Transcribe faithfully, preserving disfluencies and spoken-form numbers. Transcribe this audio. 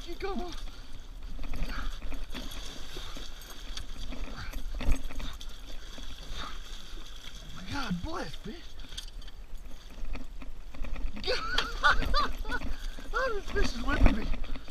muskie, come on. God bless, bitch. God, this fish is whipping me.